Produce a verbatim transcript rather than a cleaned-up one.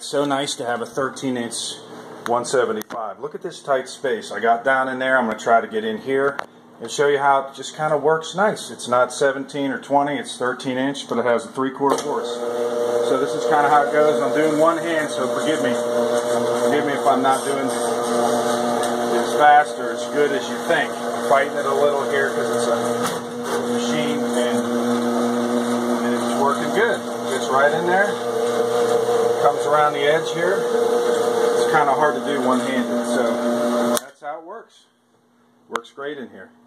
it's so nice to have a thirteen inch one seventy-five. Look at this tight space. I got down in there. I'm going to try to get in here and show you how it just kind of works nice. It's not seventeen or twenty, it's thirteen inch, but it has a three quarter force. So this is kind of how it goes. I'm doing one hand, so forgive me. Forgive me if I'm not doing as fast or as good as you think. I'm fighting it a little here because it's a machine and, and it's working good. It's right in there. Comes around the edge here. It's kind of hard to do one-handed, so that's how it works. Works great in here.